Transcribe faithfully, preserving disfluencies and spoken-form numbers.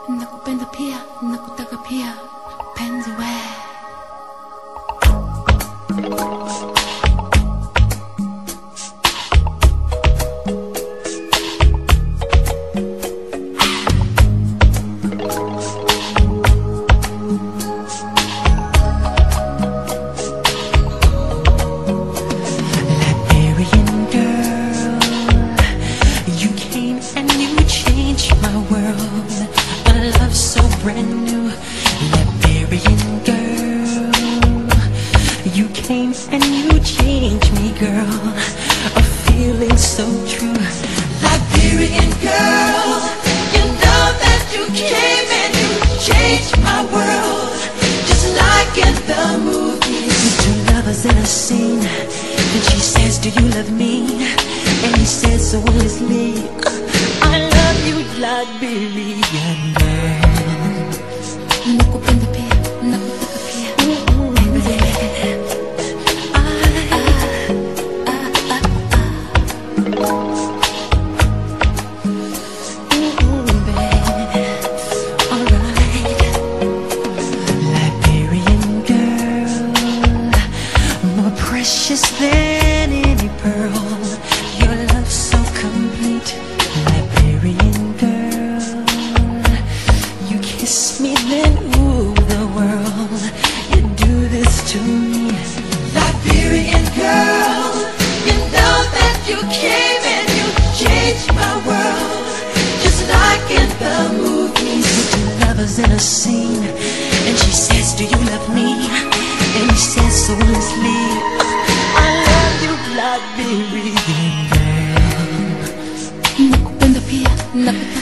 nakupenda pia, nakutaka pia, penzi we. Brand new Liberian girl, you came and you changed me, girl. A feeling so true. Liberian girl, you know that you came and you changed my world, just like in the movies. Two lovers in a scene, and she says, do you love me? And he says so honestly, I love you, Liberian girl. Nakupenda pia, nakutaka pia, penzi we. Ah, ah, ah, ah. Mm, baby, alright. Liberian girl, more precious than any pearl. Your love so complete. Liberian girl, you kiss me then ooh the world. You do this to me. Liberian girl, you know that you came and you changed my world, just like in the movies. Two lovers in a scene, and she says, do you love me? And he says so honestly, I love you, Liberian girl. Nakupenda pia, nakutaka